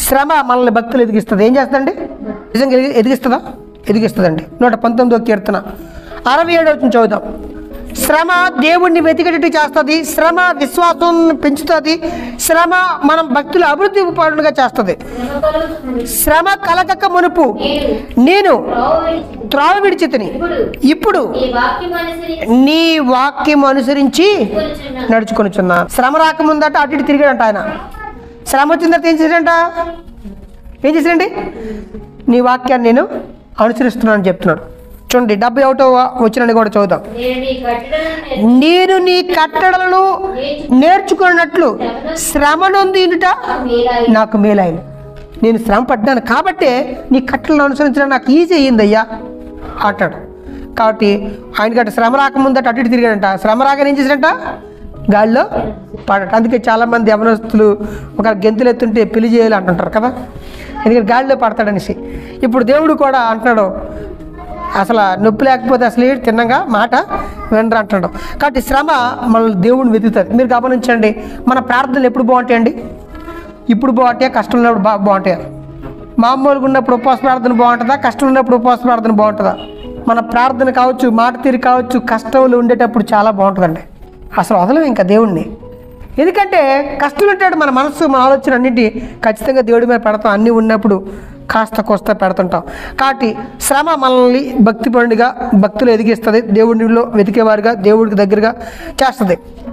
శ్రమ మనల్ని భక్తులు ఎదిగిస్తుంది. ఏం చేస్తుందండి? నిజంగా ఎదిగిస్తుందా? ఎదిగిస్తుందండి. 119వ కీర్తన 67వ వచనం చదువుదాం. శ్రమ దేవుణ్ణి వెతికేటట్టు చేస్తుంది. శ్రమ విశ్వాసం పెంచుతుంది. శ్రమ మనం భక్తులు అభివృద్ధి పరులుగా చేస్తుంది. శ్రమ కలగక మునుపు నేను త్రావ విడిచితిని, ఇప్పుడు నీ వాక్యం అనుసరించి నడుచుకొనిచున్నా. శ్రమ రాకముందట అటు ఇటు తిరిగాడంట ఆయన. శ్రమ వచ్చిన తర్వాత ఏం చేశాడండి? నీ వాక్యాన్ని నేను అనుసరిస్తున్నానని చెప్తున్నాడు. చూడండి 71వ వచనాన్ని కూడా చదువుతాం. నేను నీ కట్టడలను నేర్చుకున్నట్లు శ్రమ నొందినుట నాకు మేలైంది. నేను శ్రమ పడ్డాను కాబట్టి నీ కట్టలను అనుసరించడం నాకు ఈజీ అయ్యిందయ్యా అంటాడు. కాబట్టి ఆయనకి శ్రమ రాకముందట అటు ఇటు తిరిగాడంట. శ్రమ రాగానే ఏం చేశాడంట? గాలిలో పడట. అందుకే చాలామంది యవనస్తులు ఒక గెంతులు ఎత్తుంటే పెళ్లి చేయాలి అంటుంటారు కదా, ఎందుకంటే గాలిలో పడతాడనేసి. ఇప్పుడు దేవుడు కూడా అంటున్నాడు, అసలు నొప్పి లేకపోతే అసలు తిన్నగా మాట వినరు అంటున్నాడు. కాబట్టి శ్రమ మనల్ని దేవుడిని వెతుకుతుంది. మీరు గమనించండి, మన ప్రార్థనలు ఎప్పుడు బాగుంటాయండి? ఇప్పుడు బాగుంటాయా? కష్టం ఉన్నప్పుడు బాగుంటాయా? మామూలుగా ఉన్నప్పుడు ఉపవాస ప్రార్థన బాగుంటుందా? కష్టం ఉన్నప్పుడు ఉపవాస ప్రార్థన బాగుంటుందా? మన ప్రార్థన కావచ్చు, మాట తీరు కావచ్చు, కష్టంలో ఉండేటప్పుడు చాలా బాగుంటుందండి. అసలు వదలం ఇంకా దేవుణ్ణి. ఎందుకంటే కష్టం ఉంటాడు, మన మనస్సు మన ఆలోచన అన్నింటి ఖచ్చితంగా దేవుడి మీద పెడతాం. అన్నీ ఉన్నప్పుడు కాస్త కోస్త పెడుతుంటాం. కాబట్టి శ్రమ మనల్ని భక్తిపరుడిగా భక్తులు ఎదిగిస్తుంది. దేవుడిలో వెతికేవారుగా దేవుడికి దగ్గరగా చేస్తుంది.